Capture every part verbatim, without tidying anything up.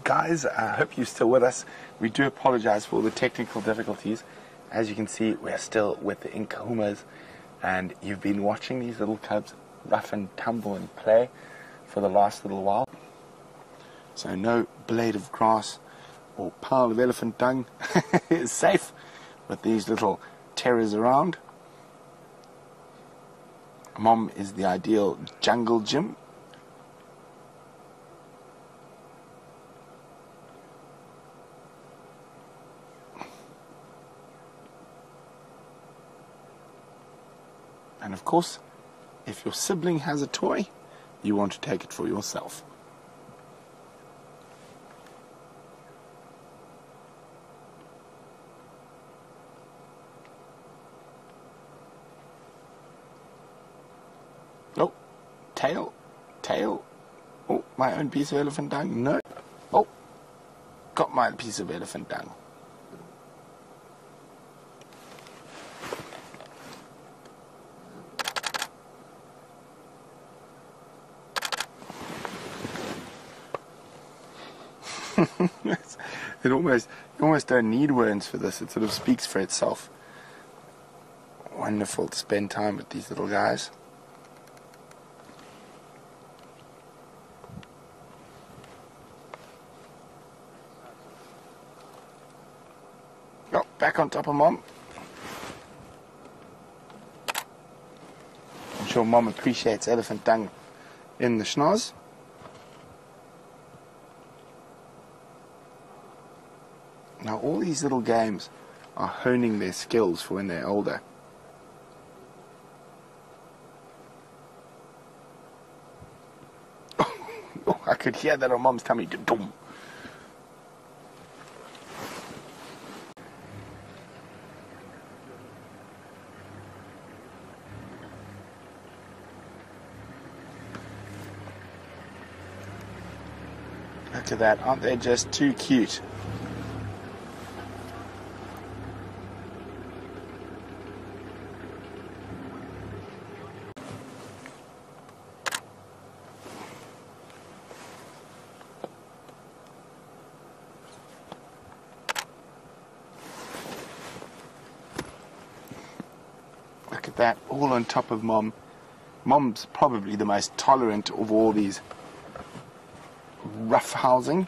Guys, I hope you're still with us. We do apologize for all the technical difficulties. As you can see, we're still with the Nkuhumas, and you've been watching these little cubs rough and tumble and play for the last little while. So no blade of grass or pile of elephant dung is safe with these little terrors around. Mom is the ideal jungle gym. And of course, if your sibling has a toy, you want to take it for yourself. Oh, tail, tail. Oh, my own piece of elephant dung. No. Oh, got my piece of elephant dung. It almost, you almost don't need words for this. It sort of speaks for itself. Wonderful to spend time with these little guys. Oh, back on top of Mom. I'm sure Mom appreciates elephant dung in the schnoz. Now all these little games are honing their skills for when they're older. Oh, I could hear that on Mom's tummy. Dum. Look at that, aren't they just too cute? Look at that, all on top of Mom. Mom's probably the most tolerant of all these rough housing.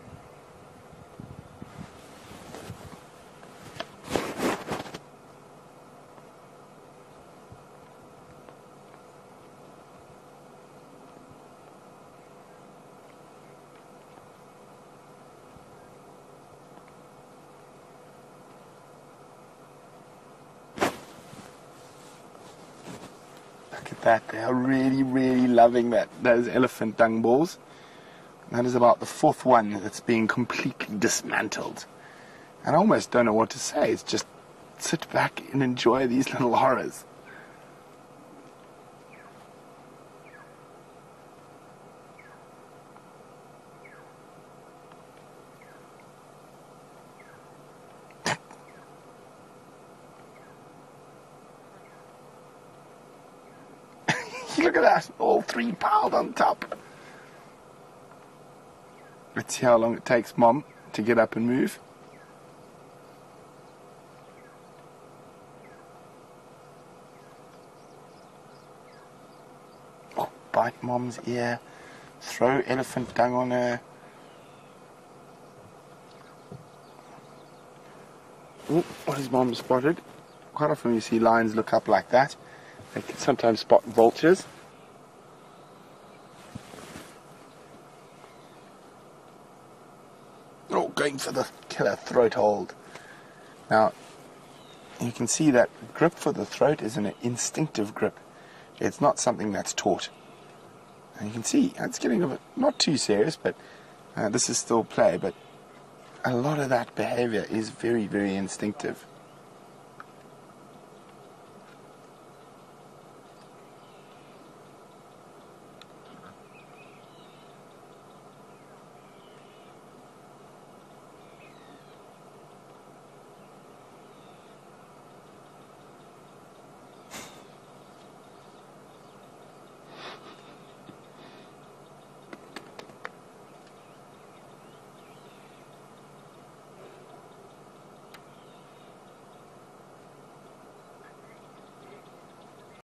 Look at that, they are really, really loving that, those elephant dung balls. That is about the fourth one that's being completely dismantled. And I almost don't know what to say. It's just sit back and enjoy these little horrors. Look at that, all three piled on top. Let's see how long it takes Mom to get up and move. Oh, bite Mom's ear. Throw elephant dung on her. Oh, what has Mom spotted? Quite often you see lions look up like that. They can sometimes spot vultures. Oh, going for the killer throat hold. Now, you can see that grip for the throat is an instinctive grip. It's not something that's taught. And you can see it's getting a bit, not too serious, but uh, this is still play, but a lot of that behavior is very, very instinctive.